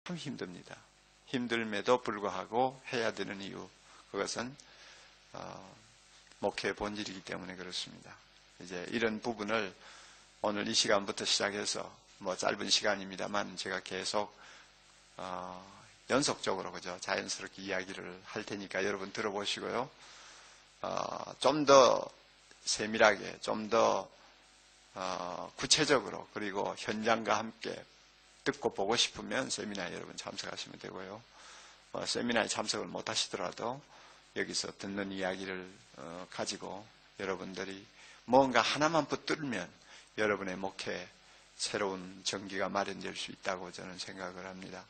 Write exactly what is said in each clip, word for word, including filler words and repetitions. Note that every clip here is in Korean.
참 힘듭니다. 힘듦에도 불구하고 해야 되는 이유, 그것은 어, 목회의 본질이기 때문에 그렇습니다. 이제 이런 부분을 오늘 이 시간부터 시작해서 뭐 짧은 시간입니다만 제가 계속 어, 연속적으로 그죠 자연스럽게 이야기를 할 테니까 여러분 들어보시고요. 어, 좀 더 세밀하게, 좀 더 어, 구체적으로 그리고 현장과 함께 듣고 보고 싶으면 세미나에 여러분 참석하시면 되고요. 어, 세미나에 참석을 못 하시더라도 여기서 듣는 이야기를 어, 가지고 여러분들이 뭔가 하나만 붙들면 여러분의 목회에 새로운 전기가 마련될 수 있다고 저는 생각을 합니다.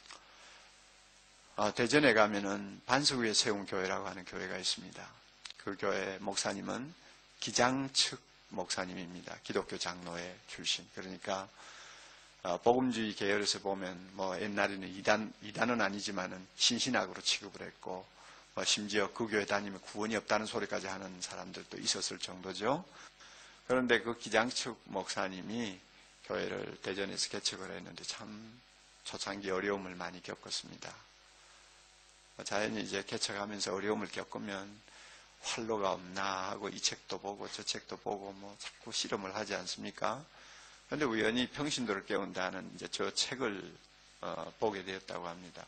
어, 대전에 가면은 반석 위에 세운 교회라고 하는 교회가 있습니다. 그 교회 목사님은 기장측 목사님입니다. 기독교 장로회 출신. 그러니까 어, 복음주의 계열에서 보면 뭐 옛날에는 이단, 이단은 아니지만은 신신학으로 취급을 했고 뭐 심지어 그 교회 다니면 구원이 없다는 소리까지 하는 사람들도 있었을 정도죠. 그런데 그 기장측 목사님이 교회를 대전에서 개척을 했는데 참 초창기 어려움을 많이 겪었습니다. 자연히 이제 개척하면서 어려움을 겪으면 활로가 없나 하고 이 책도 보고 저 책도 보고 뭐 자꾸 실험을 하지 않습니까? 그런데 우연히 평신도를 깨운다는 이제 저 책을 어, 보게 되었다고 합니다.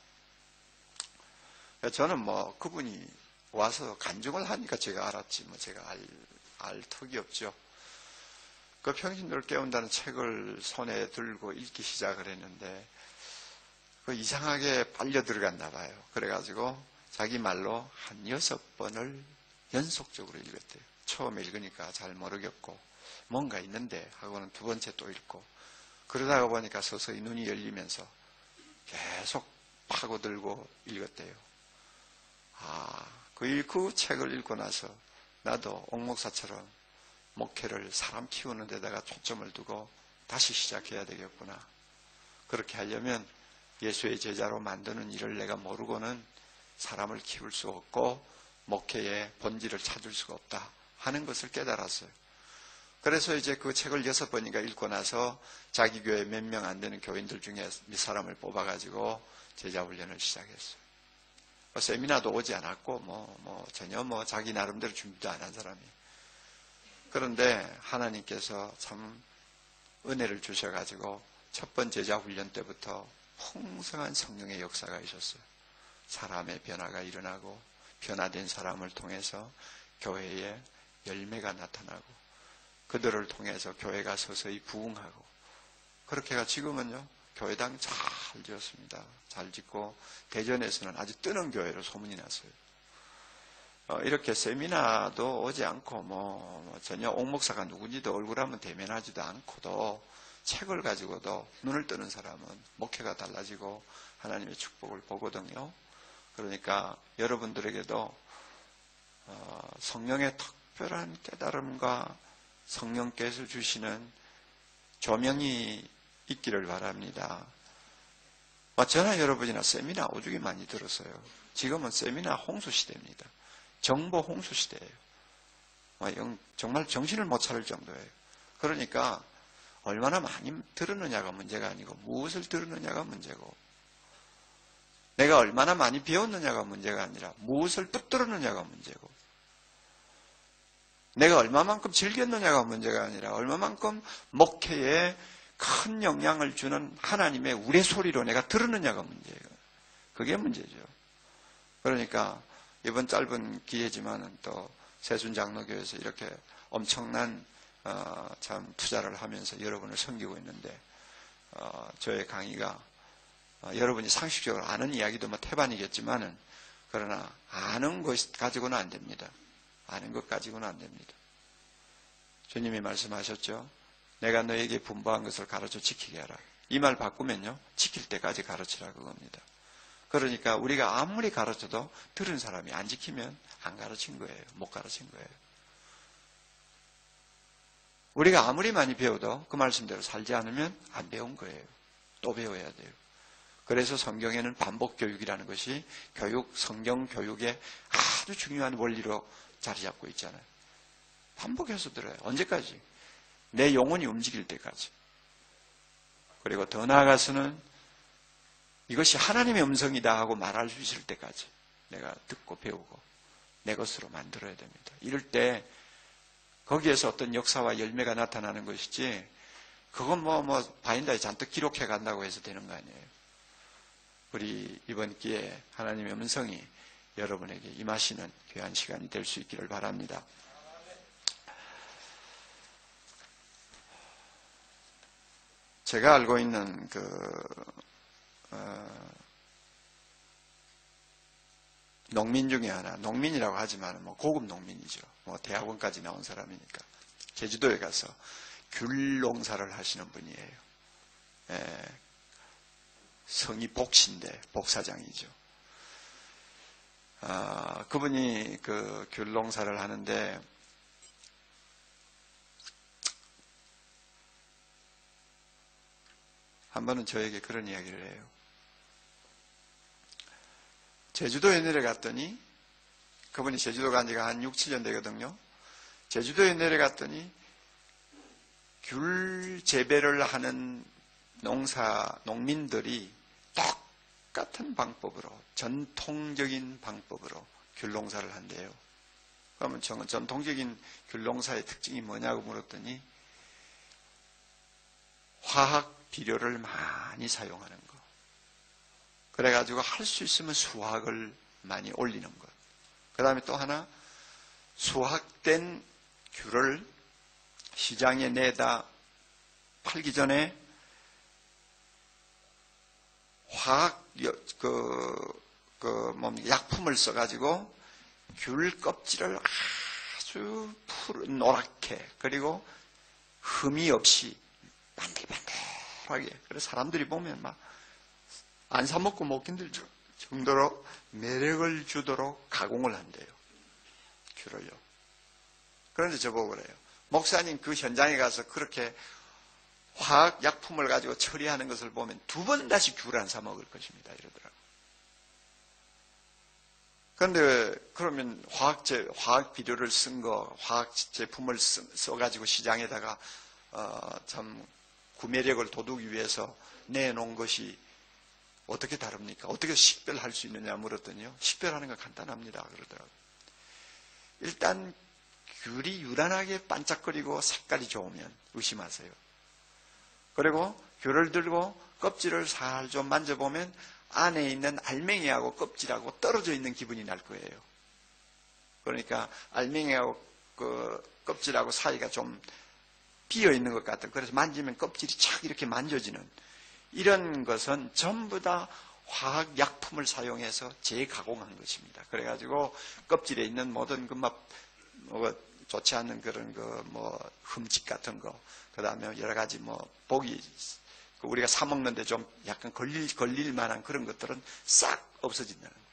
저는 뭐 그분이 와서 간증을 하니까 제가 알았지 뭐 제가 알, 알 턱이 없죠. 그 평신도를 깨운다는 책을 손에 들고 읽기 시작을 했는데 그 이상하게 빨려 들어갔나 봐요. 그래가지고 자기 말로 한 여섯 번을 연속적으로 읽었대요. 처음에 읽으니까 잘 모르겠고 뭔가 있는데 하고는 두 번째 또 읽고 그러다가 보니까 서서히 눈이 열리면서 계속 파고들고 읽었대요. 아, 그, 그 책을 읽고 나서 나도 옥목사처럼 목회를 사람 키우는 데다가 초점을 두고 다시 시작해야 되겠구나. 그렇게 하려면 예수의 제자로 만드는 일을 내가 모르고는 사람을 키울 수 없고 목회의 본질을 찾을 수가 없다 하는 것을 깨달았어요. 그래서 이제 그 책을 여섯 번인가 읽고 나서 자기 교회 몇 명 안 되는 교인들 중에 몇 사람을 뽑아가지고 제자훈련을 시작했어요. 뭐 세미나도 오지 않았고 뭐, 뭐 전혀 뭐 자기 나름대로 준비도 안 한 사람이. 그런데 하나님께서 참 은혜를 주셔가지고 첫 번 제자훈련 때부터 풍성한 성령의 역사가 있었어요. 사람의 변화가 일어나고 변화된 사람을 통해서 교회에 열매가 나타나고 그들을 통해서 교회가 서서히 부흥하고 그렇게 해가 지금은요 교회당 잘 지었습니다. 잘 짓고 대전에서는 아주 뜨는 교회로 소문이 났어요. 어, 이렇게 세미나도 오지 않고 뭐, 뭐 전혀 옥목사가 누군지도 얼굴 한번 대면하지도 않고도 책을 가지고도 눈을 뜨는 사람은 목회가 달라지고 하나님의 축복을 보거든요. 그러니까 여러분들에게도 어, 성령의 특별한 깨달음과 성령께서 주시는 조명이 있기를 바랍니다. 저나 여러분이나 세미나 오죽이 많이 들었어요. 지금은 세미나 홍수 시대입니다. 정보 홍수 시대예요. 정말 정신을 못 차릴 정도예요. 그러니까 얼마나 많이 들었느냐가 문제가 아니고 무엇을 들었느냐가 문제고 내가 얼마나 많이 배웠느냐가 문제가 아니라 무엇을 붙들었느냐가 문제고 내가 얼마만큼 즐겼느냐가 문제가 아니라 얼마만큼 목회에 큰 영향을 주는 하나님의 우레소리로 내가 들었느냐가 문제예요. 그게 문제죠. 그러니까 이번 짧은 기회지만은 또 세순장로교에서 이렇게 엄청난 어, 참 투자를 하면서 여러분을 섬기고 있는데 어, 저의 강의가 어, 여러분이 상식적으로 아는 이야기도 뭐 태반이겠지만은 그러나 아는 것 가지고는 안 됩니다. 아는 것 가지고는 안 됩니다. 주님이 말씀하셨죠. 내가 너에게 분부한 것을 가르쳐 지키게 하라. 이 말 바꾸면요. 지킬 때까지 가르치라 그겁니다. 그러니까 우리가 아무리 가르쳐도 들은 사람이 안 지키면 안 가르친 거예요. 못 가르친 거예요. 우리가 아무리 많이 배워도 그 말씀대로 살지 않으면 안 배운 거예요. 또 배워야 돼요. 그래서 성경에는 반복 교육이라는 것이 교육, 성경 교육의 아주 중요한 원리로 자리 잡고 있잖아요. 반복해서 들어요. 언제까지? 내 영혼이 움직일 때까지. 그리고 더 나아가서는 이것이 하나님의 음성이다 하고 말할 수 있을 때까지 내가 듣고 배우고 내 것으로 만들어야 됩니다. 이럴 때 거기에서 어떤 역사와 열매가 나타나는 것이지 그건 뭐, 뭐, 바인다에 잔뜩 기록해 간다고 해서 되는 거 아니에요. 우리 이번 기회에 하나님의 음성이 여러분에게 임하시는 귀한 시간이 될 수 있기를 바랍니다. 제가 알고 있는 그, 어, 농민 중에 하나, 농민이라고 하지만 뭐 고급 농민이죠. 뭐 대학원까지 나온 사람이니까. 제주도에 가서 귤 농사를 하시는 분이에요. 예, 성이 복신데 복사장이죠. 아, 그분이 그 귤 농사를 하는데 한 번은 저에게 그런 이야기를 해요. 제주도에 내려갔더니 그분이 제주도 간 지가 한 육, 칠 년 되거든요. 제주도에 내려갔더니 귤 재배를 하는 농사, 농민들이 똑같은 방법으로, 전통적인 방법으로 귤 농사를 한대요. 그러면 전통적인 귤 농사의 특징이 뭐냐고 물었더니 화학 비료를 많이 사용하는 거. 그래가지고 할 수 있으면 수확을 많이 올리는 것. 그 다음에 또 하나, 수확된 귤을 시장에 내다 팔기 전에 화학, 그, 그, 뭡니까, 약품을 써가지고 귤 껍질을 아주 푸른, 노랗게, 그리고 흠이 없이 반들반들하게. 그래서 사람들이 보면 막 안 사먹고 먹기 힘들 정도로 매력을 주도록 가공을 한대요. 귤을요. 그런데 저보고 그래요. 목사님 그 현장에 가서 그렇게 화학 약품을 가지고 처리하는 것을 보면 두 번 다시 귤을 안 사 먹을 것입니다. 이러더라고요. 그런데 그러면 화학제, 화학 비료를 쓴 거, 화학 제품을 써가지고 시장에다가 어, 참 구매력을 돋우기 위해서 내놓은 것이 어떻게 다릅니까? 어떻게 식별할 수 있느냐 물었더니요. 식별하는 건 간단합니다. 그러더라고요. 일단 귤이 유난하게 반짝거리고 색깔이 좋으면 의심하세요. 그리고 귤을 들고 껍질을 살 좀 만져보면 안에 있는 알맹이하고 껍질하고 떨어져 있는 기분이 날 거예요. 그러니까 알맹이하고 그 껍질하고 사이가 좀 비어 있는 것 같아요. 그래서 만지면 껍질이 착 이렇게 만져지는 이런 것은 전부 다 화학 약품을 사용해서 재가공한 것입니다. 그래가지고 껍질에 있는 모든 그 막 뭐 좋지 않은 그런 그 뭐 흠집 같은 거, 그 다음에 여러 가지 뭐 보기 우리가 사 먹는데 좀 약간 걸릴 걸릴 만한 그런 것들은 싹 없어진다는 거예요.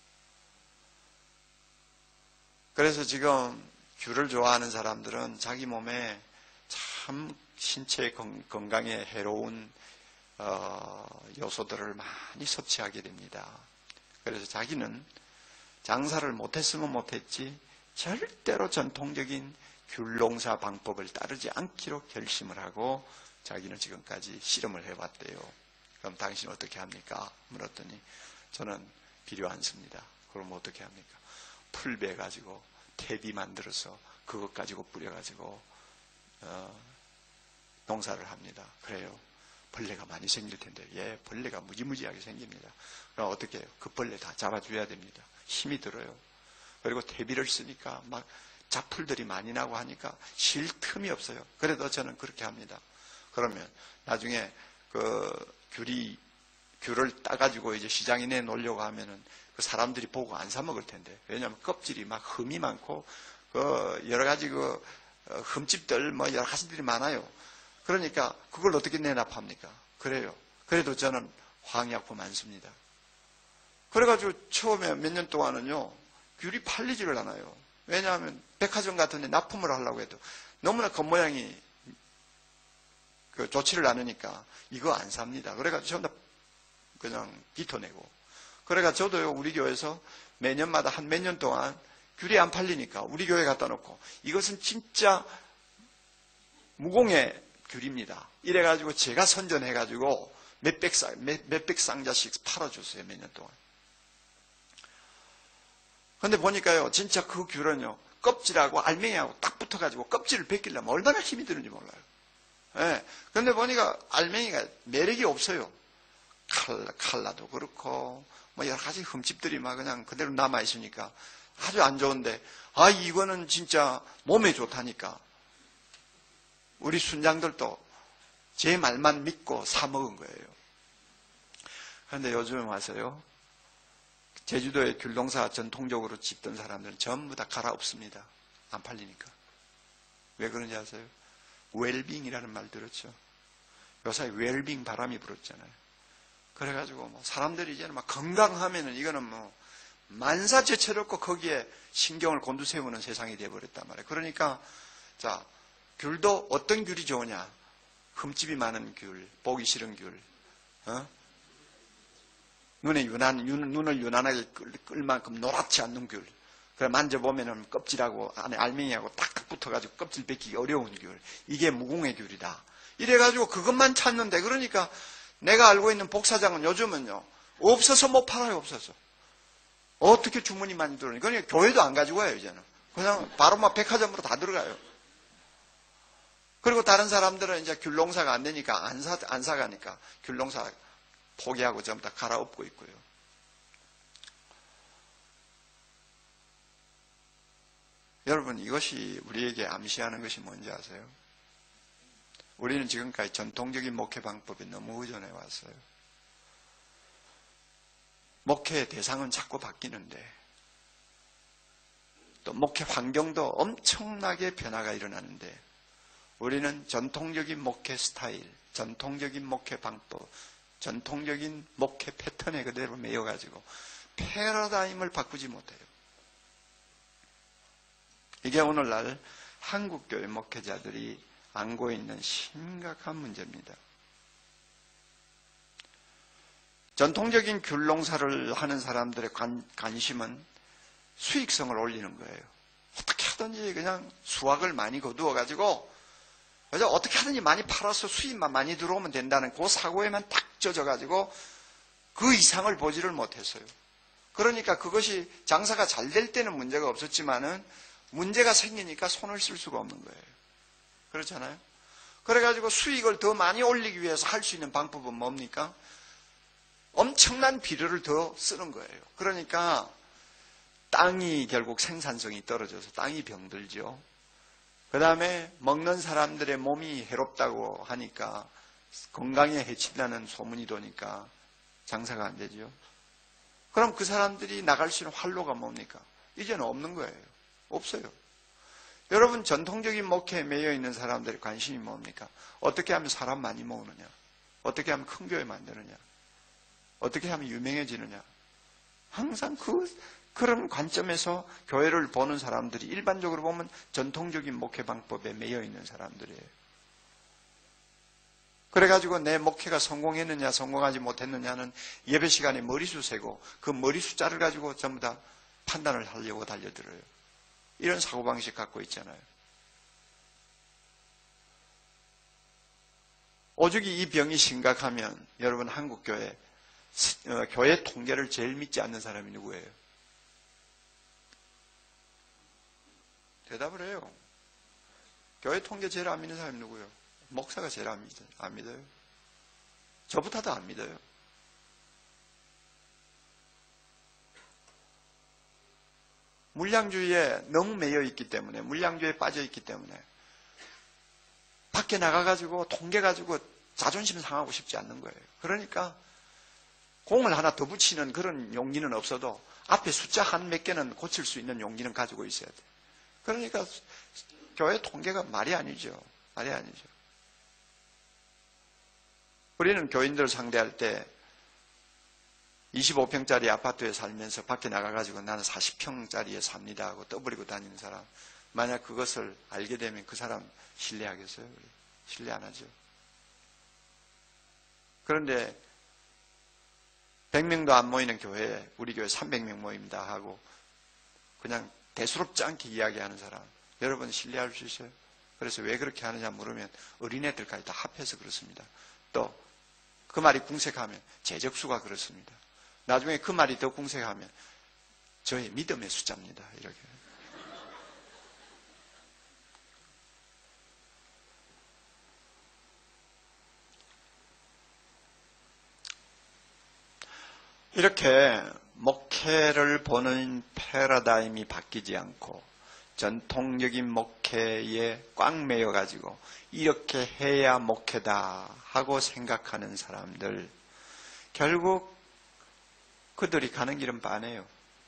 그래서 지금 귤을 좋아하는 사람들은 자기 몸에 참 신체 건강에 해로운 어, 요소들을 많이 섭취하게 됩니다. 그래서 자기는 장사를 못했으면 못했지 절대로 전통적인 귤농사 방법을 따르지 않기로 결심을 하고 자기는 지금까지 실험을 해봤대요. 그럼 당신은 어떻게 합니까? 물었더니 저는 비료 안 씁니다. 그럼 어떻게 합니까? 풀 베가지고 퇴비 만들어서 그것 가지고 뿌려가지고 어, 농사를 합니다. 그래요. 벌레가 많이 생길 텐데, 예, 벌레가 무지무지하게 생깁니다. 그럼 어떻게 해요? 그 벌레 다 잡아줘야 됩니다. 힘이 들어요. 그리고 퇴비를 쓰니까 막 잡풀들이 많이 나고 하니까 쉴 틈이 없어요. 그래도 저는 그렇게 합니다. 그러면 나중에 그 귤이, 귤을 따가지고 이제 시장에 내놓으려고 하면은 그 사람들이 보고 안 사 먹을 텐데, 왜냐하면 껍질이 막 흠이 많고, 그 여러 가지 그 흠집들 뭐 여러 가지들이 많아요. 그러니까 그걸 어떻게 내나 팝니까? 그래요. 그래도 저는 화학약품 안 씁니다. 그래가지고 처음에 몇 년 동안은요, 귤이 팔리지를 않아요. 왜냐하면 백화점 같은 데 납품을 하려고 해도 너무나 겉모양이 그 좋지를 않으니까 이거 안 삽니다. 그래가지고 전부 다 그냥 빚어내고. 그래가지고 저도요, 우리 교회에서 매년마다 한 몇 년 동안 귤이 안 팔리니까 우리 교회 갖다 놓고 이것은 진짜 무공의 귤입니다. 이래가지고 제가 선전해가지고 몇백 상, 몇, 몇백 상자씩 팔아줬어요, 몇 년 동안. 근데 보니까요, 진짜 그 귤은요, 껍질하고 알맹이하고 딱 붙어가지고 껍질을 벗기려면 얼마나 힘이 드는지 몰라요. 예. 근데 보니까 알맹이가 매력이 없어요. 칼라, 칼라도 그렇고, 뭐 여러 가지 흠집들이 막 그냥 그대로 남아있으니까 아주 안 좋은데, 아, 이거는 진짜 몸에 좋다니까. 우리 순장들도 제 말만 믿고 사먹은 거예요. 그런데 요즘에 와서요, 제주도의 귤농사 전통적으로 짓던 사람들은 전부 다 갈아엎습니다. 안 팔리니까. 왜 그런지 아세요? 웰빙이라는 말 들었죠? 요새 웰빙 바람이 불었잖아요. 그래가지고 뭐 사람들이 이제는 막 건강하면은 이거는 뭐 만사제철없고 거기에 신경을 곤두세우는 세상이 되어버렸단 말이에요. 그러니까 자, 귤도 어떤 귤이 좋으냐? 흠집이 많은 귤, 보기 싫은 귤, 어? 눈에 유난, 눈을 유난하게 끌, 끌 만큼 노랗지 않는 귤. 그래 만져보면은 껍질하고 안에 알맹이하고 딱 붙어가지고 껍질 벗기기 어려운 귤. 이게 무공의 귤이다. 이래가지고 그것만 찾는데, 그러니까 내가 알고 있는 복사장은 요즘은요, 없어서 못 팔아요, 없어서. 어떻게 주문이 많이 들어오니? 그러니까 교회도 안 가지고 와요, 이제는. 그냥 바로 막 백화점으로 다 들어가요. 그리고 다른 사람들은 이제 귤농사가 안 되니까 안 사, 안 사가니까 귤농사 포기하고 전부 다 갈아엎고 있고요. 여러분, 이것이 우리에게 암시하는 것이 뭔지 아세요? 우리는 지금까지 전통적인 목회 방법에 너무 의존해 왔어요. 목회의 대상은 자꾸 바뀌는데, 또 목회 환경도 엄청나게 변화가 일어나는데, 우리는 전통적인 목회 스타일, 전통적인 목회 방법, 전통적인 목회 패턴에 그대로 매여가지고 패러다임을 바꾸지 못해요. 이게 오늘날 한국교회 목회자들이 안고 있는 심각한 문제입니다. 전통적인 귤농사를 하는 사람들의 관, 관심은 수익성을 올리는 거예요. 어떻게 하든지 그냥 수확을 많이 거두어가지고 그래서 어떻게 하든지 많이 팔아서 수입만 많이 들어오면 된다는 그 사고에만 딱 젖어가지고 그 이상을 보지를 못했어요. 그러니까 그것이 장사가 잘 될 때는 문제가 없었지만은 문제가 생기니까 손을 쓸 수가 없는 거예요. 그렇잖아요? 그래가지고 수익을 더 많이 올리기 위해서 할 수 있는 방법은 뭡니까? 엄청난 비료를 더 쓰는 거예요. 그러니까 땅이 결국 생산성이 떨어져서 땅이 병들죠. 그 다음에 먹는 사람들의 몸이 해롭다고 하니까 건강에 해친다는 소문이 도니까 장사가 안 되죠. 그럼 그 사람들이 나갈 수 있는 활로가 뭡니까? 이제는 없는 거예요. 없어요. 여러분, 전통적인 목회에 매여 있는 사람들의 관심이 뭡니까? 어떻게 하면 사람 많이 모으느냐? 어떻게 하면 큰 교회 만드느냐? 어떻게 하면 유명해지느냐? 항상 그 그런 관점에서 교회를 보는 사람들이 일반적으로 보면 전통적인 목회 방법에 매여 있는 사람들이에요. 그래가지고 내 목회가 성공했느냐 성공하지 못했느냐는 예배 시간에 머리수 세고 그 머리 숫자를 가지고 전부 다 판단을 하려고 달려들어요. 이런 사고방식 갖고 있잖아요. 오죽이 이 병이 심각하면 여러분, 한국교회 어, 교회 통계를 제일 믿지 않는 사람이 누구예요? 대답을 해요. 교회 통계 제일 안 믿는 사람이 누구예요? 목사가 제일 안 믿어요. 안 믿어요. 저부터도 안 믿어요. 물량주의에 너무 매여 있기 때문에, 물량주의에 빠져 있기 때문에 밖에 나가가지고 통계 가지고 자존심 상하고 싶지 않는 거예요. 그러니까 공을 하나 더 붙이는 그런 용기는 없어도 앞에 숫자 한 몇 개는 고칠 수 있는 용기는 가지고 있어야 돼요. 그러니까 교회 통계가 말이 아니죠. 말이 아니죠. 우리는 교인들 상대할 때 이십오 평짜리 아파트에 살면서 밖에 나가가지고 나는 사십 평짜리에 삽니다 하고 떠버리고 다니는 사람, 만약 그것을 알게 되면 그 사람 신뢰하겠어요? 신뢰 안 하죠. 그런데 백 명도 안 모이는 교회에 우리 교회 삼백 명 모입니다 하고 그냥 대수롭지 않게 이야기하는 사람, 여러분 신뢰할 수 있어요? 그래서 왜 그렇게 하느냐 물으면 어린애들까지 다 합해서 그렇습니다. 또 그 말이 궁색하면 재적수가 그렇습니다. 나중에 그 말이 더 궁색하면 저의 믿음의 숫자입니다. 이렇게. 이렇게 목회를 보는 패러다임이 바뀌지 않고 전통적인 목회에 꽉 매여가지고 이렇게 해야 목회다 하고 생각하는 사람들, 결국 그들이 가는 길은 빤해요.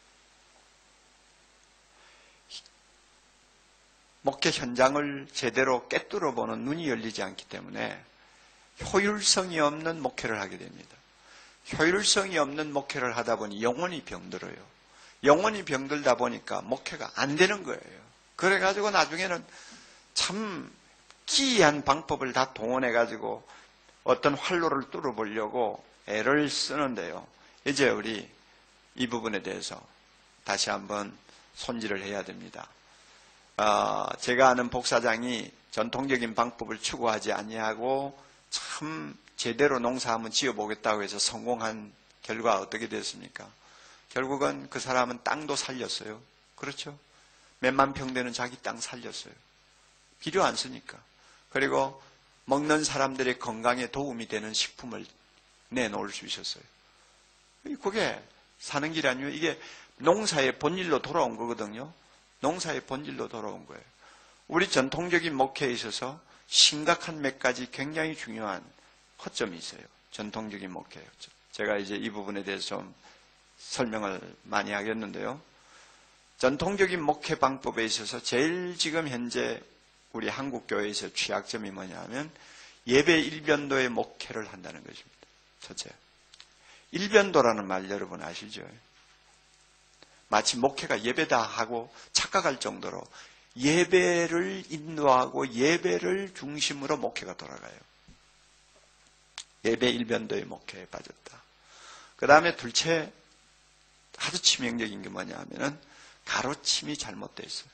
목회 현장을 제대로 꿰뚫어 보는 눈이 열리지 않기 때문에 효율성이 없는 목회를 하게 됩니다. 효율성이 없는 목회를 하다 보니 영혼이 병들어요. 영혼이 병들다 보니까 목회가 안 되는 거예요. 그래가지고 나중에는 참 기이한 방법을 다 동원해가지고 어떤 활로를 뚫어보려고 애를 쓰는데요. 이제 우리 이 부분에 대해서 다시 한번 손질을 해야 됩니다. 어, 제가 아는 목사장이 전통적인 방법을 추구하지 아니하고 참 제대로 농사 한번 지어보겠다고 해서 성공한 결과 어떻게 됐습니까? 결국은 그 사람은 땅도 살렸어요. 그렇죠? 몇만 평 되는 자기 땅 살렸어요. 비료 안 쓰니까. 그리고 먹는 사람들의 건강에 도움이 되는 식품을 내놓을 수 있었어요. 그게 사는 길 아니에요. 이게 농사의 본질로 돌아온 거거든요. 농사의 본질로 돌아온 거예요. 우리 전통적인 목회에 있어서 심각한 몇 가지 굉장히 중요한 허점이 있어요. 전통적인 목회예요. 제가 이제 이 부분에 대해서 좀 설명을 많이 하겠는데요. 전통적인 목회 방법에 있어서 제일 지금 현재 우리 한국교회에서 취약점이 뭐냐면 예배 일변도의 목회를 한다는 것입니다. 첫째, 일변도라는 말 여러분 아시죠? 마치 목회가 예배다 하고 착각할 정도로 예배를 인도하고 예배를 중심으로 목회가 돌아가요. 예배 일변도의 목회에 빠졌다. 그 다음에 둘째, 아주 치명적인 게 뭐냐면은 가르침이 잘못되어 있어요.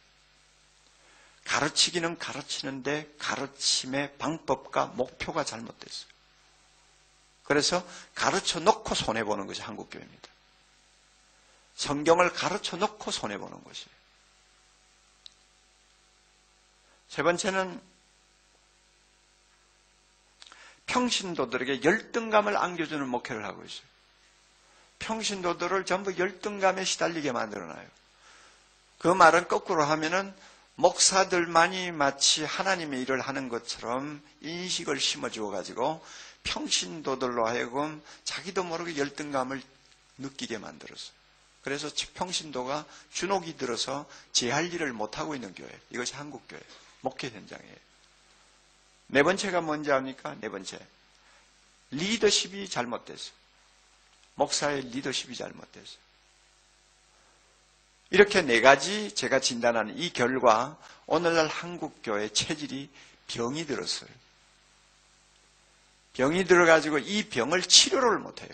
가르치기는 가르치는데 가르침의 방법과 목표가 잘못되어 있어요. 그래서 가르쳐 놓고 손해보는 것이 한국교회입니다. 성경을 가르쳐 놓고 손해보는 것이에요. 세 번째는 평신도들에게 열등감을 안겨주는 목회를 하고 있어요. 평신도들을 전부 열등감에 시달리게 만들어놔요. 그 말은 거꾸로 하면은 목사들만이 마치 하나님의 일을 하는 것처럼 인식을 심어주어 가지고 평신도들로 하여금 자기도 모르게 열등감을 느끼게 만들었어요. 그래서 평신도가 주눅이 들어서 제 할 일을 못하고 있는 교회, 이것이 한국교회 목회 현장이에요. 네 번째가 뭔지 압니까? 네 번째, 리더십이 잘못됐어요. 목사의 리더십이 잘못됐어요. 이렇게 네 가지 제가 진단하는 이 결과 오늘날 한국교회 체질이 병이 들었어요. 병이 들어가지고 이 병을 치료를 못해요.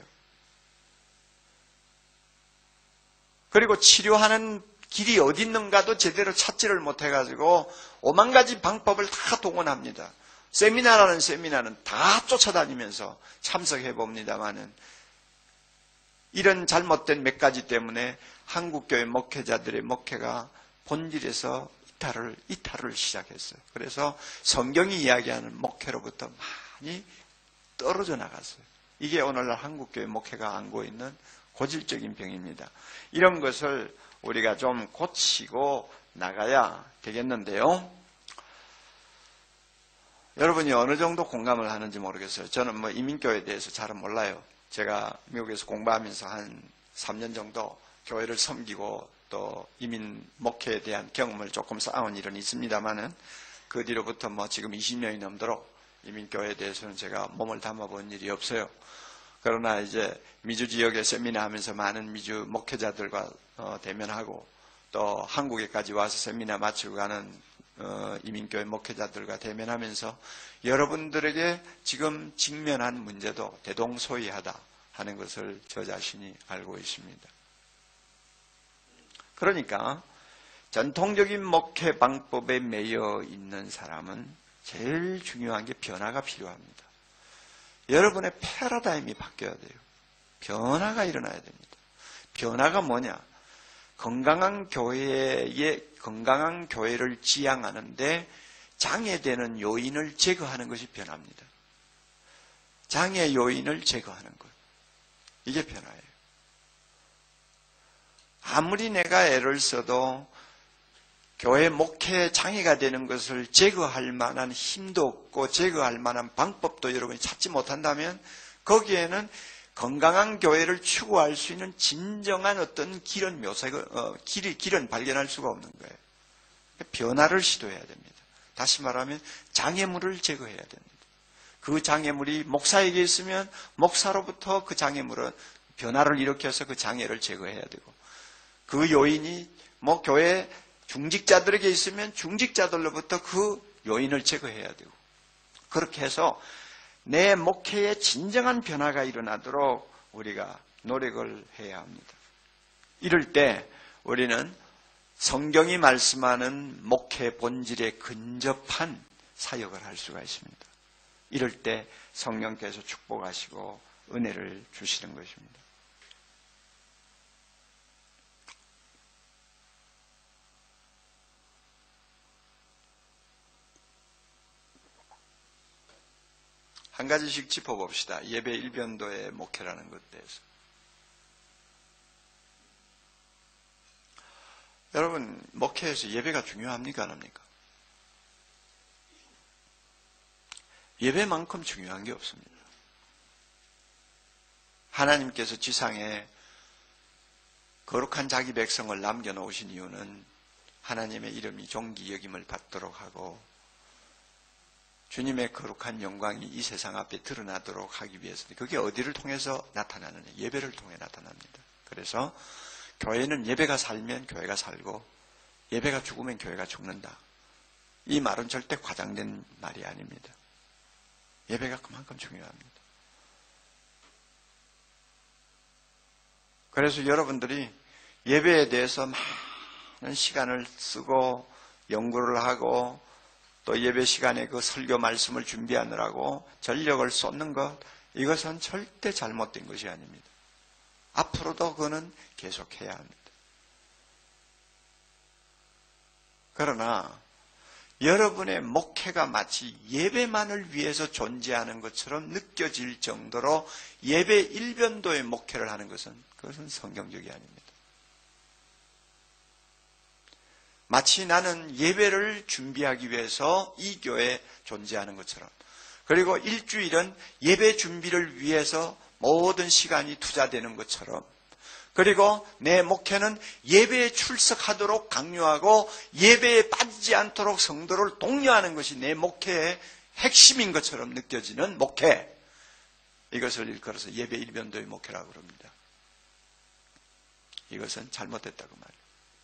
그리고 치료하는 길이 어디 있는가도 제대로 찾지를 못해가지고 오만 가지 방법을 다 동원합니다. 세미나라는 세미나는 다 쫓아다니면서 참석해봅니다마는 이런 잘못된 몇 가지 때문에 한국교회 목회자들의 목회가 본질에서 이탈을, 이탈을 시작했어요. 그래서 성경이 이야기하는 목회로부터 많이 떨어져 나갔어요. 이게 오늘날 한국교회 목회가 안고 있는 고질적인 병입니다. 이런 것을 우리가 좀 고치고 나가야 되겠는데요. 여러분이 어느 정도 공감을 하는지 모르겠어요. 저는 뭐 이민교회에 대해서 잘은 몰라요. 제가 미국에서 공부하면서 한 삼 년 정도 교회를 섬기고 또 이민 목회에 대한 경험을 조금 쌓아온 일은 있습니다만은 그 뒤로부터 뭐 지금 이십 년이 넘도록 이민교회에 대해서는 제가 몸을 담아본 일이 없어요. 그러나 이제 미주 지역에 세미나 하면서 많은 미주 목회자들과 어, 대면하고 또 한국에까지 와서 세미나 마치고 가는 어, 이민교회 목회자들과 대면하면서 여러분들에게 지금 직면한 문제도 대동소이하다 하는 것을 저 자신이 알고 있습니다. 그러니까 전통적인 목회 방법에 매여 있는 사람은 제일 중요한 게 변화가 필요합니다. 여러분의 패러다임이 바뀌어야 돼요. 변화가 일어나야 됩니다. 변화가 뭐냐? 건강한 교회의 건강한 교회를 지향하는데 장애되는 요인을 제거하는 것이 변화입니다. 장애 요인을 제거하는 것. 이게 변화예요. 아무리 내가 애를 써도 교회 목회에 장애가 되는 것을 제거할 만한 힘도 없고 제거할 만한 방법도 여러분이 찾지 못한다면 거기에는 건강한 교회를 추구할 수 있는 진정한 어떤 길은 묘사, 어, 길, 길은 발견할 수가 없는 거예요. 변화를 시도해야 됩니다. 다시 말하면 장애물을 제거해야 됩니다. 그 장애물이 목사에게 있으면 목사로부터 그 장애물은 변화를 일으켜서 그 장애를 제거해야 되고, 그 요인이 뭐 교회 중직자들에게 있으면 중직자들로부터 그 요인을 제거해야 되고, 그렇게 해서 내 목회에 진정한 변화가 일어나도록 우리가 노력을 해야 합니다. 이럴 때 우리는 성경이 말씀하는 목회 본질에 근접한 사역을 할 수가 있습니다. 이럴 때 성령께서 축복하시고 은혜를 주시는 것입니다. 한 가지씩 짚어봅시다. 예배 일변도의 목회라는 것에 대해서. 여러분, 목회에서 예배가 중요합니까? 안 합니까? 예배만큼 중요한 게 없습니다. 하나님께서 지상에 거룩한 자기 백성을 남겨놓으신 이유는 하나님의 이름이 존귀 여김을 받도록 하고 주님의 거룩한 영광이 이 세상 앞에 드러나도록 하기 위해서인데, 그게 어디를 통해서 나타나느냐? 예배를 통해 나타납니다. 그래서 교회는 예배가 살면 교회가 살고 예배가 죽으면 교회가 죽는다. 이 말은 절대 과장된 말이 아닙니다. 예배가 그만큼 중요합니다. 그래서 여러분들이 예배에 대해서 많은 시간을 쓰고 연구를 하고 또 예배 시간에 그 설교 말씀을 준비하느라고 전력을 쏟는 것, 이것은 절대 잘못된 것이 아닙니다. 앞으로도 그거는 계속해야 합니다. 그러나 여러분의 목회가 마치 예배만을 위해서 존재하는 것처럼 느껴질 정도로 예배 일변도의 목회를 하는 것은 그것은 성경적이 아닙니다. 마치 나는 예배를 준비하기 위해서 이 교회에 존재하는 것처럼, 그리고 일주일은 예배 준비를 위해서 모든 시간이 투자되는 것처럼, 그리고 내 목회는 예배에 출석하도록 강요하고 예배에 빠지지 않도록 성도를 독려하는 것이 내 목회의 핵심인 것처럼 느껴지는 목회, 이것을 일컬어서 예배 일변도의 목회라고 그럽니다. 이것은 잘못됐다고 말이에요.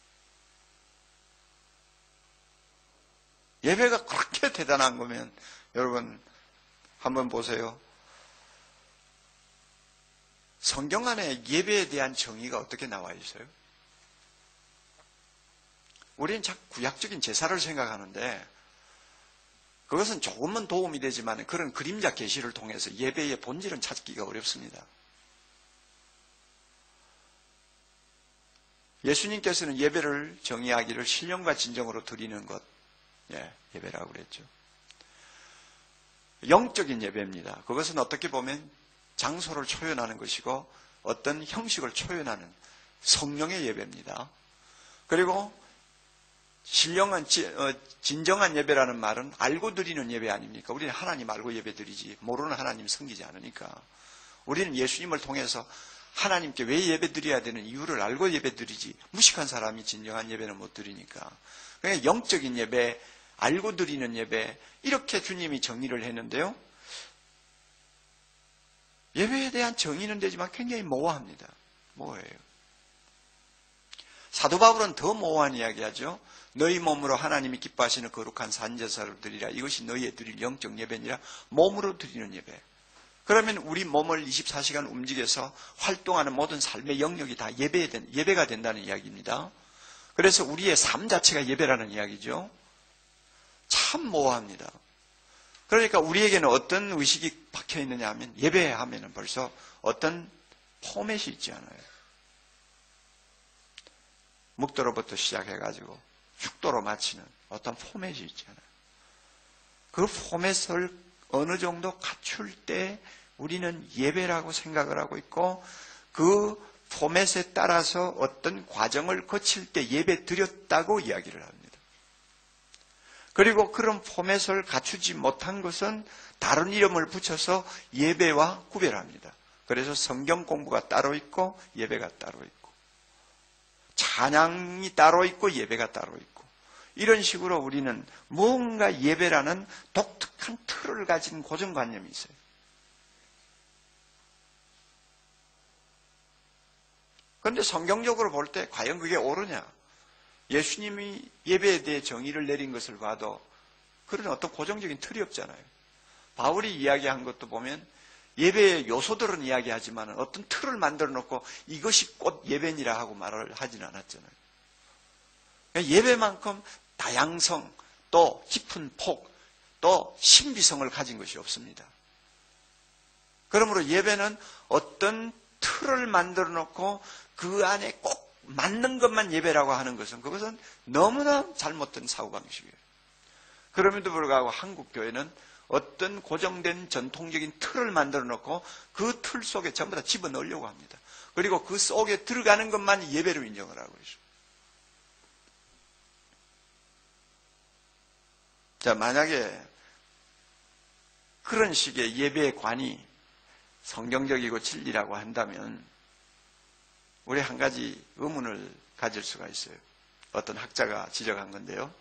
예배가 그렇게 대단한 거면 여러분 한번 보세요. 성경 안에 예배에 대한 정의가 어떻게 나와 있어요? 우리는 자꾸 구약적인 제사를 생각하는데 그것은 조금은 도움이 되지만 그런 그림자 계시를 통해서 예배의 본질은 찾기가 어렵습니다. 예수님께서는 예배를 정의하기를 신령과 진정으로 드리는 것, 예, 예배라고 그랬죠. 영적인 예배입니다. 그것은 어떻게 보면 장소를 초연하는 것이고 어떤 형식을 초연하는 성령의 예배입니다. 그리고 신령한 진정한 예배라는 말은 알고 드리는 예배 아닙니까? 우리는 하나님 알고 예배 드리지 모르는 하나님 섬기지 않으니까. 우리는 예수님을 통해서 하나님께 왜 예배 드려야 되는 이유를 알고 예배 드리지, 무식한 사람이 진정한 예배는 못 드리니까. 그러니까 영적인 예배, 알고 드리는 예배, 이렇게 주님이 정의를 했는데요. 예배에 대한 정의는 되지만 굉장히 모호합니다. 모호해요. 사도 바울은 더 모호한 이야기하죠. 너희 몸으로 하나님이 기뻐하시는 거룩한 산제사를 드리라. 이것이 너희의 드릴 영적 예배니라. 몸으로 드리는 예배. 그러면 우리 몸을 이십사 시간 움직여서 활동하는 모든 삶의 영역이 다 예배가 된다는 이야기입니다. 그래서 우리의 삶 자체가 예배라는 이야기죠. 참 모호합니다. 그러니까 우리에게는 어떤 의식이 박혀 있느냐 하면, 예배하면 벌써 어떤 포맷이 있지 않아요. 묵도로부터 시작해가지고 축도로 마치는 어떤 포맷이 있잖아요. 그 포맷을 어느 정도 갖출 때 우리는 예배라고 생각을 하고 있고, 그 포맷에 따라서 어떤 과정을 거칠 때 예배 드렸다고 이야기를 합니다. 그리고 그런 포맷을 갖추지 못한 것은 다른 이름을 붙여서 예배와 구별합니다. 그래서 성경 공부가 따로 있고 예배가 따로 있고, 찬양이 따로 있고 예배가 따로 있고, 이런 식으로 우리는 뭔가 예배라는 독특한 틀을 가진 고정관념이 있어요. 그런데 성경적으로 볼 때 과연 그게 옳으냐? 예수님이 예배에 대해 정의를 내린 것을 봐도 그런 어떤 고정적인 틀이 없잖아요. 바울이 이야기한 것도 보면 예배의 요소들은 이야기하지만 어떤 틀을 만들어 놓고 이것이 곧 예배니라 하고 말을 하지는 않았잖아요. 예배만큼 다양성, 또 깊은 폭, 또 신비성을 가진 것이 없습니다. 그러므로 예배는 어떤 틀을 만들어 놓고 그 안에 꼭 맞는 것만 예배라고 하는 것은, 그것은 너무나 잘못된 사고방식이에요. 그럼에도 불구하고 한국 교회는 어떤 고정된 전통적인 틀을 만들어 놓고 그 틀 속에 전부 다 집어넣으려고 합니다. 그리고 그 속에 들어가는 것만 예배로 인정을 하고 있어요. 자, 만약에 그런 식의 예배의 관이 성경적이고 진리라고 한다면 우리 한 가지 의문을 가질 수가 있어요. 어떤 학자가 지적한 건데요.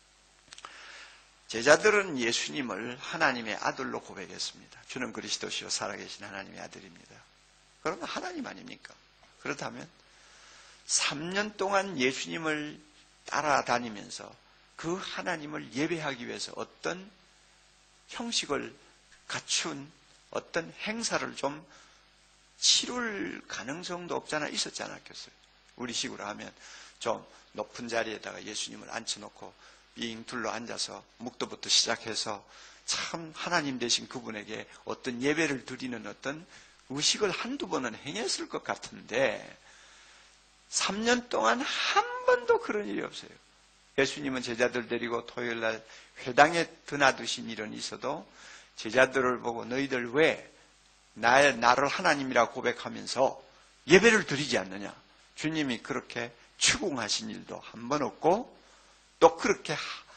제자들은 예수님을 하나님의 아들로 고백했습니다. 주는 그리스도시요 살아계신 하나님의 아들입니다. 그러면 하나님 아닙니까? 그렇다면 삼 년 동안 예수님을 따라다니면서 그 하나님을 예배하기 위해서 어떤 형식을 갖춘 어떤 행사를 좀 치룰 가능성도 없잖아 있었지 않았겠어요? 우리 식으로 하면 좀 높은 자리에다가 예수님을 앉혀놓고 빙 둘러 앉아서 묵도부터 시작해서 참 하나님 되신 그분에게 어떤 예배를 드리는 어떤 의식을 한두 번은 행했을 것 같은데 삼 년 동안 한 번도 그런 일이 없어요. 예수님은 제자들 데리고 토요일날 회당에 드나드신 일은 있어도 제자들을 보고 너희들 왜 나의, 나를 하나님이라 고백하면서 예배를 드리지 않느냐? 주님이 그렇게 추궁하신 일도 한 번 없고 또 그렇게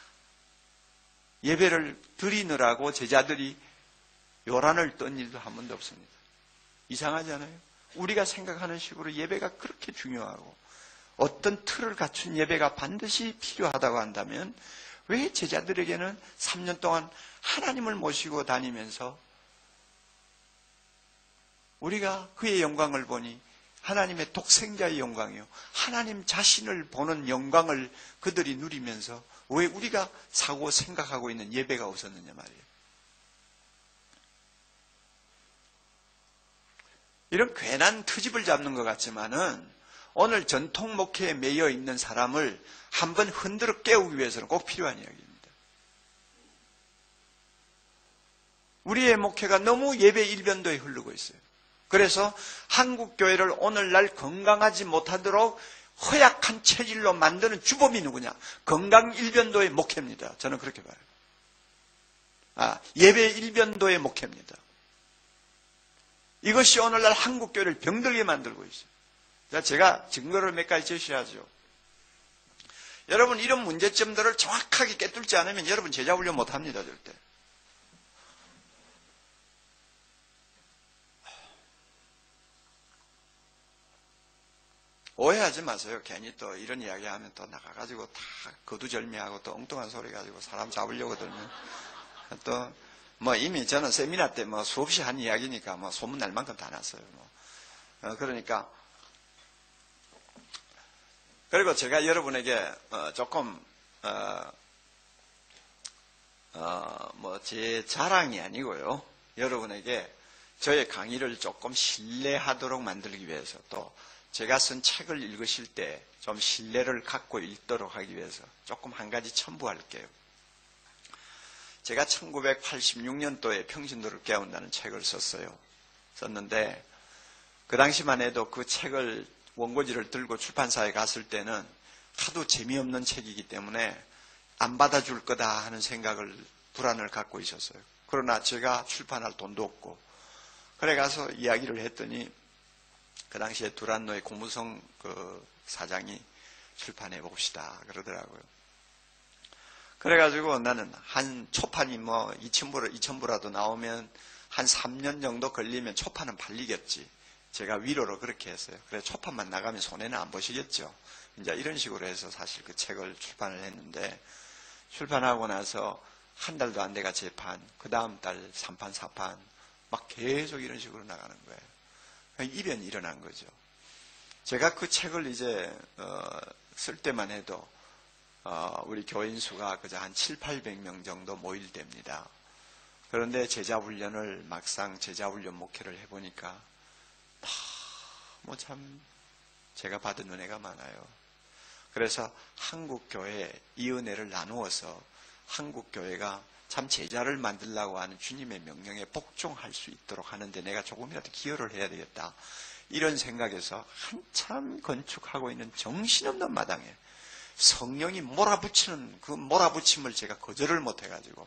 예배를 드리느라고 제자들이 요란을 떤 일도 한 번도 없습니다. 이상하지 않아요? 우리가 생각하는 식으로 예배가 그렇게 중요하고 어떤 틀을 갖춘 예배가 반드시 필요하다고 한다면 왜 제자들에게는 삼 년 동안 하나님을 모시고 다니면서 우리가 그의 영광을 보니 하나님의 독생자의 영광이요, 하나님 자신을 보는 영광을 그들이 누리면서 왜 우리가 사고 생각하고 있는 예배가 없었느냐 말이에요. 이런 괜한 트집을 잡는 것 같지만은 오늘 전통 목회에 매여 있는 사람을 한번 흔들어 깨우기 위해서는 꼭 필요한 이야기입니다. 우리의 목회가 너무 예배 일변도에 흐르고 있어요. 그래서 한국 교회를 오늘날 건강하지 못하도록 허약한 체질로 만드는 주범이 누구냐? 건강 일변도의 목회입니다. 저는 그렇게 봐요. 아, 예배 일변도의 목회입니다. 이것이 오늘날 한국 교회를 병들게 만들고 있어요. 제가 증거를 몇 가지 제시하죠. 여러분, 이런 문제점들을 정확하게 깨뚫지 않으면 여러분 제자 훈련 못합니다, 절대. 오해하지 마세요. 괜히 또 이런 이야기 하면 또 나가가지고 다 거두절미하고 또 엉뚱한 소리 가지고 사람 잡으려고 들면 또 뭐 이미 저는 세미나 때 뭐 수없이 한 이야기니까 뭐 소문 날 만큼 다 났어요. 뭐. 어, 그러니까 그리고 제가 여러분에게 어, 조금 어, 어, 뭐 제 자랑이 아니고요. 여러분에게 저의 강의를 조금 신뢰하도록 만들기 위해서 또 제가 쓴 책을 읽으실 때 좀 신뢰를 갖고 읽도록 하기 위해서 조금 한 가지 첨부할게요. 제가 천구백팔십육 년도에 평신도를 깨운다는 책을 썼어요. 썼는데 그 당시만 해도 그 책을 원고지를 들고 출판사에 갔을 때는 하도 재미없는 책이기 때문에 안 받아줄 거다 하는 생각을 불안을 갖고 있었어요. 그러나 제가 출판할 돈도 없고 그래 가서 이야기를 했더니 그 당시에 두란노의 고무성 그 사장이 출판해 봅시다 그러더라고요. 그래가지고 나는 한 초판이 뭐 이천 부, 이천 부라도 나오면 한 삼 년 정도 걸리면 초판은 팔리겠지. 제가 위로로 그렇게 했어요. 그래 초판만 나가면 손해는 안 보시겠죠. 이제 이런 식으로 해서 사실 그 책을 출판을 했는데 출판하고 나서 한 달도 안 돼가 재판, 그 다음 달 삼 판, 사 판 막 계속 이런 식으로 나가는 거예요. 이변이 일어난 거죠. 제가 그 책을 이제 어, 쓸 때만 해도 어, 우리 교인 수가 그저 한 칠팔백 명 정도 모일 때입니다. 그런데 제자훈련을 막상 제자훈련 목회를 해보니까 뭐 참 제가 받은 은혜가 많아요. 그래서 한국교회 이 은혜를 나누어서 한국교회가 참 제자를 만들려고 하는 주님의 명령에 복종할 수 있도록 하는데 내가 조금이라도 기여를 해야 되겠다. 이런 생각에서 한참 건축하고 있는 정신없는 마당에 성령이 몰아붙이는 그 몰아붙임을 제가 거절을 못해가지고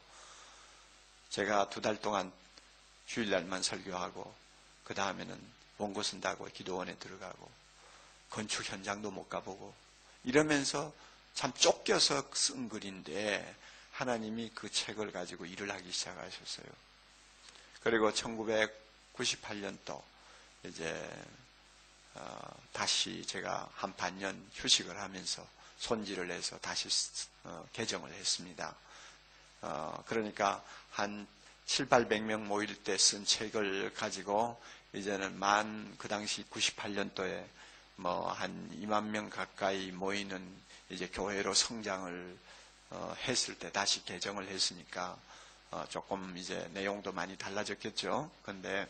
제가 두 달 동안 주일날만 설교하고 그 다음에는 원고 쓴다고 기도원에 들어가고 건축 현장도 못 가보고 이러면서 참 쫓겨서 쓴 글인데 하나님이 그 책을 가지고 일을 하기 시작하셨어요. 그리고 천구백구십팔 년도 이제 어, 다시 제가 한 반년 휴식을 하면서 손질을 해서 다시 어, 개정을 했습니다. 어, 그러니까 한 칠팔백 명 모일 때 쓴 책을 가지고 이제는 만 그 당시 구십팔 년도에 뭐 한 이만 명 가까이 모이는 이제 교회로 성장을 어, 했을 때 다시 개정을 했으니까 어, 조금 이제 내용도 많이 달라졌겠죠. 근데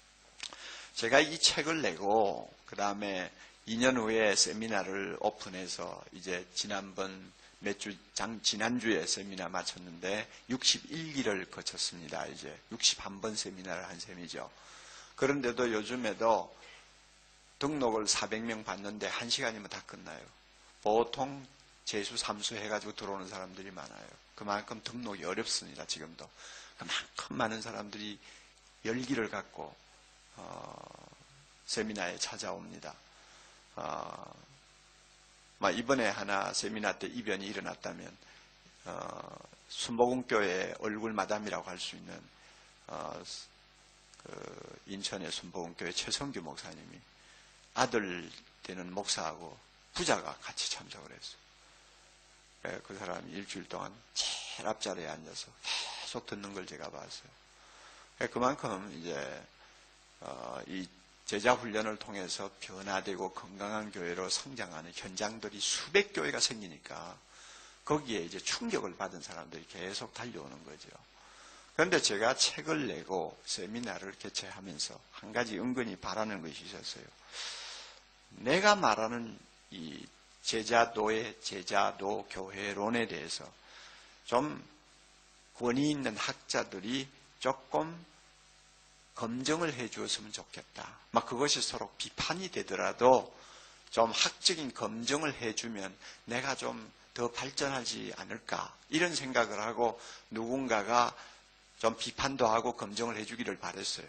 제가 이 책을 내고 그 다음에 이 년 후에 세미나를 오픈해서 이제 지난번 몇 주, 장, 지난주에 세미나 마쳤는데 육십일 기를 거쳤습니다. 이제 육십일 번 세미나를 한 셈이죠. 그런데도 요즘에도 등록을 사백 명 받는데 한 시간이면 다 끝나요. 보통 재수, 삼수 해가지고 들어오는 사람들이 많아요. 그만큼 등록이 어렵습니다. 지금도. 그만큼 많은 사람들이 열기를 갖고 어, 세미나에 찾아옵니다. 어, 이번에 하나 세미나 때 이변이 일어났다면 어, 순복음교회 얼굴 마담이라고 할 수 있는 어, 그 인천의 순복음교회 최성규 목사님이 아들 되는 목사하고 부자가 같이 참석을 했어요. 그 사람이 일주일 동안 제일 앞자리에 앉아서 계속 듣는 걸 제가 봤어요. 그만큼 이제 어, 이 제자 훈련을 통해서 변화되고 건강한 교회로 성장하는 현장들이 수백 교회가 생기니까 거기에 이제 충격을 받은 사람들이 계속 달려오는 거죠. 그런데 제가 책을 내고 세미나를 개최하면서 한 가지 은근히 바라는 것이 있었어요. 내가 말하는 이 제자도의 제자도 교회론에 대해서 좀 권위 있는 학자들이 조금 검증을 해 주었으면 좋겠다. 막 그것이 서로 비판이 되더라도 좀 학적인 검증을 해 주면 내가 좀 더 발전하지 않을까. 이런 생각을 하고 누군가가 좀 비판도 하고 검증을 해 주기를 바랬어요.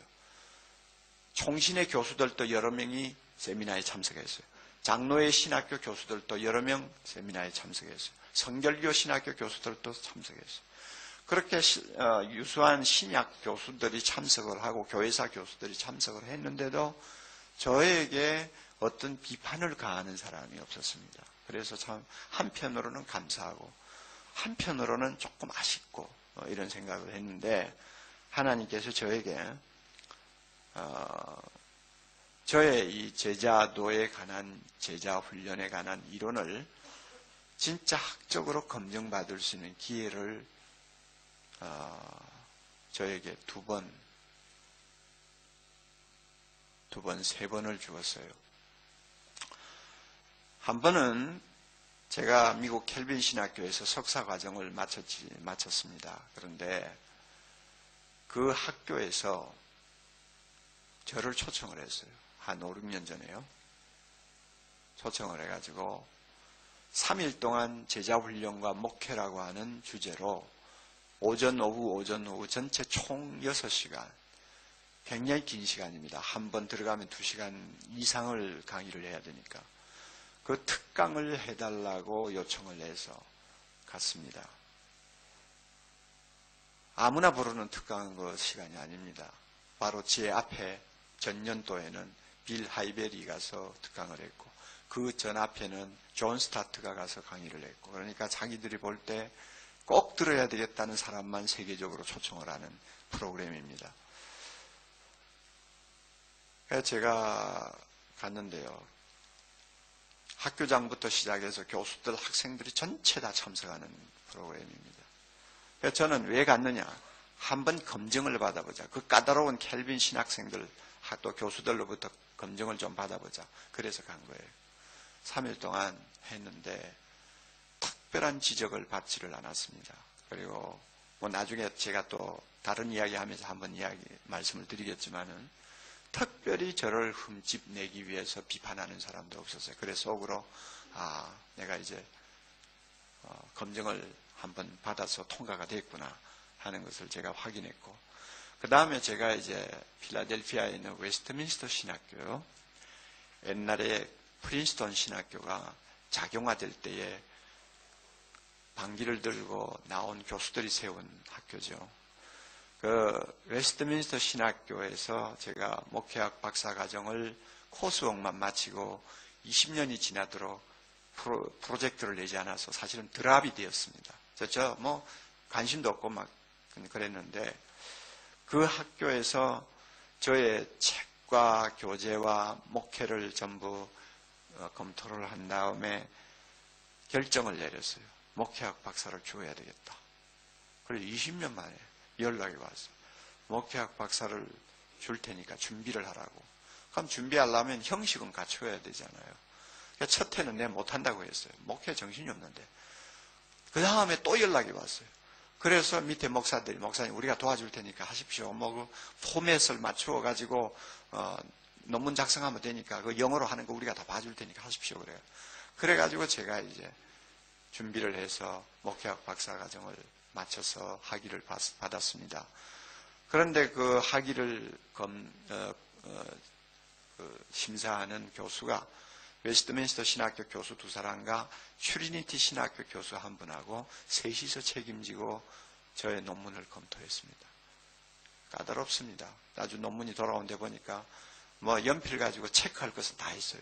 총신의 교수들도 여러 명이 세미나에 참석했어요. 장로의 신학교 교수들도 여러 명 세미나에 참석했어요. 성결교 신학교 교수들도 참석했어요. 그렇게 유수한 신약 교수들이 참석을 하고 교회사 교수들이 참석을 했는데도 저에게 어떤 비판을 가하는 사람이 없었습니다. 그래서 참 한편으로는 감사하고 한편으로는 조금 아쉽고 이런 생각을 했는데 하나님께서 저에게 어, 저의 이 제자도에 관한 제자 훈련에 관한 이론을 진짜 학적으로 검증받을 수 있는 기회를 어, 저에게 두 번, 두 번, 세 번을 주었어요. 한 번은 제가 미국 켈빈 신학교에서 석사 과정을 마쳤지, 마쳤습니다. 그런데 그 학교에서 저를 초청을 했어요. 한 오, 육 년 전에요. 초청을 해가지고 삼 일 동안 제자훈련과 목회라고 하는 주제로 오전, 오후, 오전, 오후 전체 총 여섯 시간, 굉장히 긴 시간입니다. 한 번 들어가면 두 시간 이상을 강의를 해야 되니까. 그 특강을 해달라고 요청을 해서 갔습니다. 아무나 부르는 특강 그 시간이 아닙니다. 바로 제 앞에 전년도에는 빌 하이베리 가서 특강을 했고, 그 전 앞에는 존 스타트가 가서 강의를 했고, 그러니까 자기들이 볼 때 꼭 들어야 되겠다는 사람만 세계적으로 초청을 하는 프로그램입니다. 그래서 제가 갔는데요. 학교장부터 시작해서 교수들, 학생들이 전체 다 참석하는 프로그램입니다. 그래서 저는 왜 갔느냐? 한번 검증을 받아보자. 그 까다로운 켈빈 신학생들, 또 교수들로부터 검증을 좀 받아보자. 그래서 간 거예요. 삼 일 동안 했는데 특별한 지적을 받지를 않았습니다. 그리고 뭐 나중에 제가 또 다른 이야기 하면서 한번 이야기, 말씀을 드리겠지만은 특별히 저를 흠집 내기 위해서 비판하는 사람도 없었어요. 그래서 속으로, 아, 내가 이제 어, 검증을 한번 받아서 통과가 됐구나 하는 것을 제가 확인했고, 그 다음에 제가 이제 필라델피아에 있는 웨스트민스터 신학교요. 옛날에 프린스턴 신학교가 작용화될 때에 방귀를 들고 나온 교수들이 세운 학교죠. 그 웨스트민스터 신학교에서 제가 목회학 박사과정을 코스웍만 마치고 이십 년이 지나도록 프로, 프로젝트를 내지 않아서 사실은 드랍이 되었습니다. 저 뭐 관심도 없고 막 그랬는데, 그 학교에서 저의 책과 교재와 목회를 전부 검토를 한 다음에 결정을 내렸어요. 목회학 박사를 주어야 되겠다. 그래서 이십 년 만에 연락이 왔어요. 목회학 박사를 줄 테니까 준비를 하라고. 그럼 준비하려면 형식은 갖춰야 되잖아요. 그러니까 첫 해는 내가 못한다고 했어요. 목회 정신이 없는데. 그 다음에 또 연락이 왔어요. 그래서 밑에 목사들이, 목사님 우리가 도와줄 테니까 하십시오. 뭐 그 포맷을 맞추어 가지고 어, 논문 작성하면 되니까 그 영어로 하는 거 우리가 다 봐줄 테니까 하십시오. 그래요. 그래가지고 제가 이제 준비를 해서 목회학 박사과정을 마쳐서 학위를 받았습니다. 그런데 그 학위를 검, 어, 어, 그 심사하는 교수가 웨스트민스터 신학교 교수 두 사람과 트리니티 신학교 교수 한 분하고 셋이서 책임지고 저의 논문을 검토했습니다. 까다롭습니다. 나중에 논문이 돌아온 데 보니까 뭐 연필 가지고 체크할 것은 다 했어요.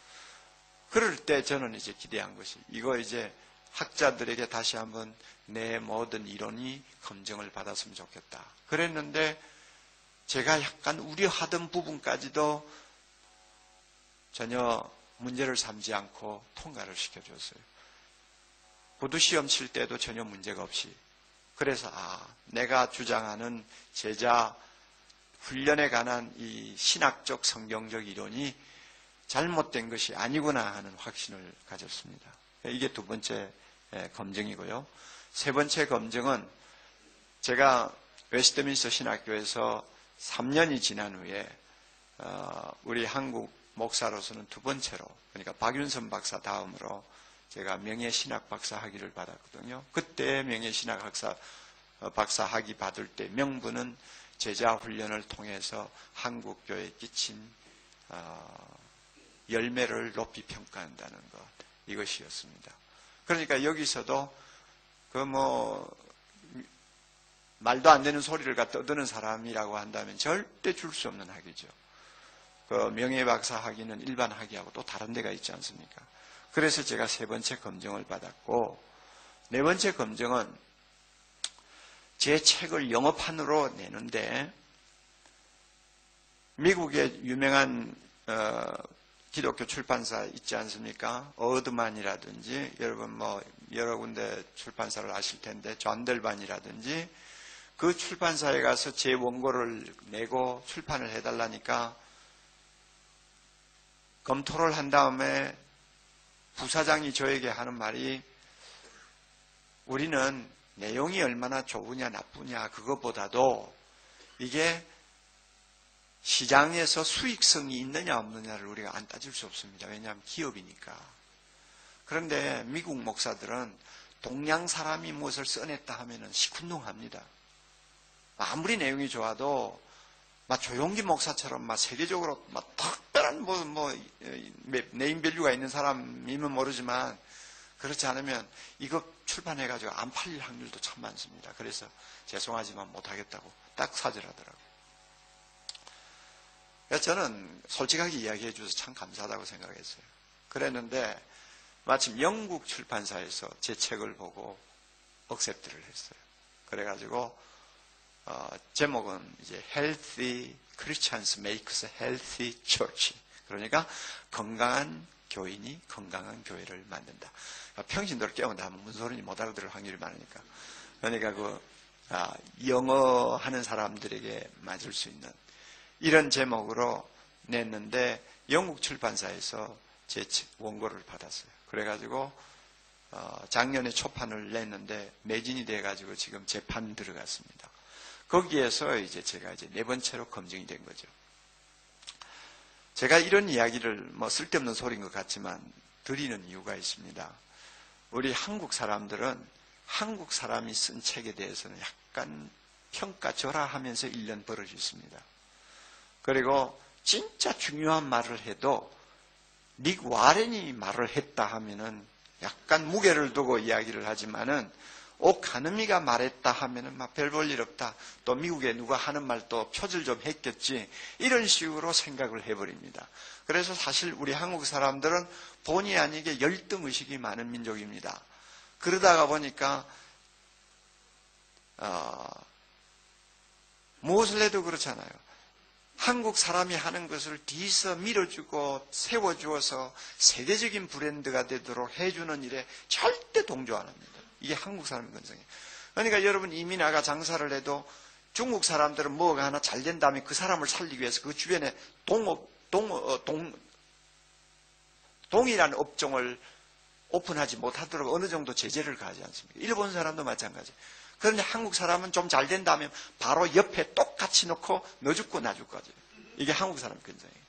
그럴 때 저는 이제 기대한 것이, 이거 이제 학자들에게 다시 한번 내 모든 이론이 검증을 받았으면 좋겠다. 그랬는데 제가 약간 우려하던 부분까지도 전혀 문제를 삼지 않고 통과를 시켜줬어요. 구두시험 칠 때도 전혀 문제가 없이. 그래서 아, 내가 주장하는 제자 훈련에 관한 이 신학적 성경적 이론이 잘못된 것이 아니구나 하는 확신을 가졌습니다. 이게 두 번째 검증이고요. 세 번째 검증은 제가 웨스트민스터 신학교에서 삼 년이 지난 후에 우리 한국 목사로서는 두 번째로, 그러니까 박윤선 박사 다음으로 제가 명예신학 박사 학위를 받았거든요. 그때 명예신학 박사, 박사 학위 받을 때 명분은 제자 훈련을 통해서 한국교회에 끼친 열매를 높이 평가한다는 것, 이것이었습니다. 그러니까 여기서도 그 뭐 말도 안 되는 소리를 갖다 떠드는 사람이라고 한다면 절대 줄 수 없는 학위죠. 그 명예박사 학위는 일반 학위하고 또 다른 데가 있지 않습니까? 그래서 제가 세 번째 검증을 받았고, 네 번째 검증은 제 책을 영어판으로 내는데 미국의 유명한 어, 기독교 출판사 있지 않습니까? 어드만이라든지, 여러분 뭐 여러 군데 출판사를 아실 텐데 존델반이라든지, 그 출판사에 가서 제 원고를 내고 출판을 해달라니까 검토를 한 다음에 부사장이 저에게 하는 말이 우리는 내용이 얼마나 좋으냐 나쁘냐 그것보다도 이게 시장에서 수익성이 있느냐 없느냐를 우리가 안 따질 수 없습니다. 왜냐하면 기업이니까. 그런데 미국 목사들은 동양 사람이 무엇을 써냈다 하면은 시큰둥합니다. 아무리 내용이 좋아도 막 조용기 목사처럼 막 세계적으로 막 특별한 뭐, 뭐 네임밸류가 있는 사람이면 모르지만 그렇지 않으면 이거 출판해가지고 안 팔릴 확률도 참 많습니다. 그래서 죄송하지만 못하겠다고 딱 사절하더라고요. 저는 솔직하게 이야기해 줘서 참 감사하다고 생각했어요. 그랬는데 마침 영국 출판사에서 제 책을 보고 억셉트를 했어요. 그래가지고 어, 제목은 이제 Healthy Christians Makes Healthy Church. 그러니까 건강한 교인이 건강한 교회를 만든다. 평신도를 깨운다 하면 무슨 소리인지 못 알아들을 확률이 많으니까. 그러니까 그 아, 영어 하는 사람들에게 맞을 수 있는 이런 제목으로 냈는데 영국 출판사에서 제 원고를 받았어요. 그래가지고 어, 작년에 초판을 냈는데 매진이 돼가지고 지금 재판 들어갔습니다. 거기에서 이제 제가 이제 네 번째로 검증이 된 거죠. 제가 이런 이야기를 뭐 쓸데없는 소리인 것 같지만 드리는 이유가 있습니다. 우리 한국 사람들은 한국 사람이 쓴 책에 대해서는 약간 평가절하하면서 일 년 버릇이 있습니다. 그리고 진짜 중요한 말을 해도 닉 와렌이 말을 했다 하면은 약간 무게를 두고 이야기를 하지만은 오 카느미가 말했다 하면은 막 별 볼 일 없다. 또 미국에 누가 하는 말 또 표절 좀 했겠지. 이런 식으로 생각을 해버립니다. 그래서 사실 우리 한국 사람들은 본의 아니게 열등의식이 많은 민족입니다. 그러다가 보니까 어, 무엇을 해도 그렇잖아요. 한국 사람이 하는 것을 뒤에서 밀어주고 세워주어서 세계적인 브랜드가 되도록 해주는 일에 절대 동조 안 합니다. 이게 한국 사람의 건성이에요. 그러니까 여러분 이미 나가 장사를 해도 중국 사람들은 뭐가 하나 잘 된 다음에 그 사람을 살리기 위해서 그 주변에 동업, 동, 어, 동, 동일한 업종을 오픈하지 못하도록 어느 정도 제재를 가하지 않습니까? 일본 사람도 마찬가지. 그런데 한국 사람은 좀 잘 된 다음에 바로 옆에 똑같이 놓고 너 죽고 나 죽고지. 이게 한국 사람 근성이에요.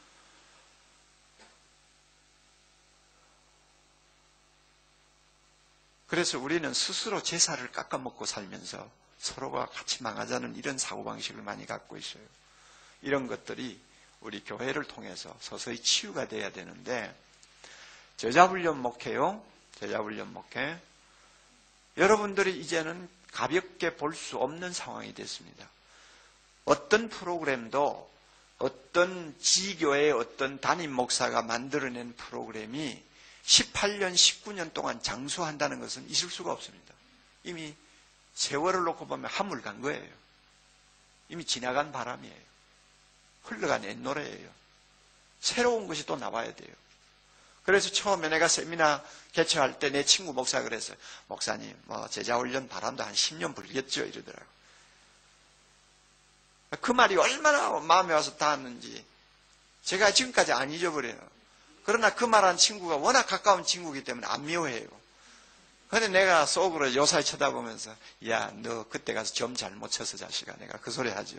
그래서 우리는 스스로 제사를 깎아먹고 살면서 서로가 같이 망하자는 이런 사고방식을 많이 갖고 있어요. 이런 것들이 우리 교회를 통해서 서서히 치유가 돼야 되는데 제자훈련 목회요. 제자훈련 목회. 여러분들이 이제는 가볍게 볼 수 없는 상황이 됐습니다. 어떤 프로그램도 어떤 지교의 어떤 담임 목사가 만들어낸 프로그램이 십팔 년, 십구 년 동안 장수한다는 것은 있을 수가 없습니다. 이미 세월을 놓고 보면 한물 간 거예요. 이미 지나간 바람이에요. 흘러간 옛노래예요. 새로운 것이 또 나와야 돼요. 그래서 처음에 내가 세미나 개최할 때 내 친구 목사가 그랬어요. 목사님, 뭐 제자훈련 바람도 한 십 년 불겠죠? 이러더라고요. 그 말이 얼마나 마음에 와서 닿았는지 제가 지금까지 안 잊어버려요. 그러나 그 말한 친구가 워낙 가까운 친구이기 때문에 안 미워해요. 그런데 내가 속으로 요사이 쳐다보면서 야, 너 그때 가서 점 잘못 쳐서 자식아. 내가 그 소리 하죠.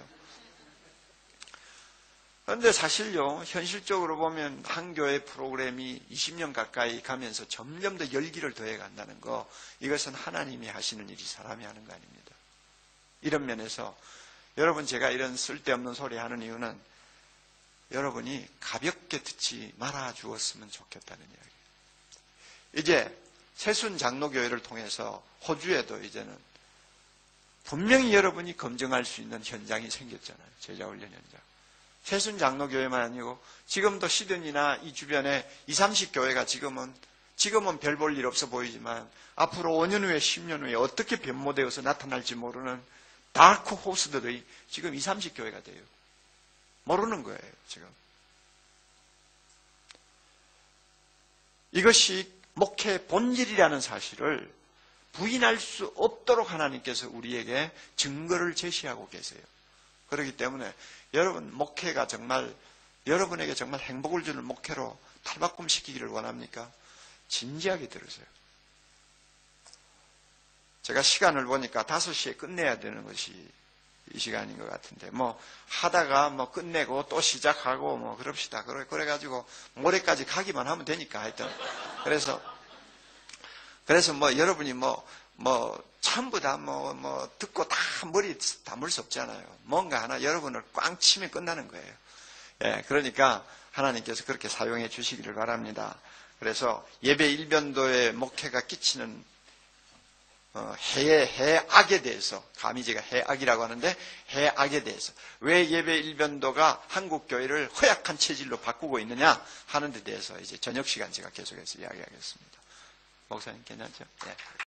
그런데 사실요, 현실적으로 보면 한 교회 프로그램이 이십 년 가까이 가면서 점점 더 열기를 더해 간다는 거, 이것은 하나님이 하시는 일이 사람이 하는 거 아닙니다. 이런 면에서 여러분 제가 이런 쓸데없는 소리 하는 이유는 여러분이 가볍게 듣지 말아 주었으면 좋겠다는 이야기예요. 이제 새순 장로교회를 통해서 호주에도 이제는 분명히 여러분이 검증할 수 있는 현장이 생겼잖아요. 제자훈련 현장. 새순 장로교회만 아니고 지금도 시드니나 이 주변에 이삼십 교회가 지금은 지금은 별 볼 일 없어 보이지만 앞으로 오 년 후에 십 년 후에 어떻게 변모되어서 나타날지 모르는 다크 호스들의 지금 이삼십 교회가 돼요. 모르는 거예요, 지금. 이것이 목회의 본질이라는 사실을 부인할 수 없도록 하나님께서 우리에게 증거를 제시하고 계세요. 그렇기 때문에 여러분 목회가 정말 여러분에게 정말 행복을 주는 목회로 탈바꿈시키기를 원합니까? 진지하게 들으세요. 제가 시간을 보니까 다섯 시에 끝내야 되는 것이 이 시간인 것 같은데, 뭐, 하다가 뭐 끝내고 또 시작하고 뭐 그럽시다. 그래, 그래가지고 모레까지 가기만 하면 되니까 하여튼. 그래서, 그래서 뭐 여러분이 뭐, 뭐, 전부 다 뭐, 뭐, 듣고 다 머리 담을 수 없잖아요. 뭔가 하나 여러분을 꽝 치면 끝나는 거예요. 예, 그러니까 하나님께서 그렇게 사용해 주시기를 바랍니다. 그래서 예배 일변도의 목회가 끼치는 어, 해의 해악에 대해서, 감히 제가 해악이라고 하는데 해악에 대해서 왜 예배 일변도가 한국 교회를 허약한 체질로 바꾸고 있느냐 하는 데 대해서 이제 저녁 시간 제가 계속해서 이야기하겠습니다. 목사님 괜찮죠? 네.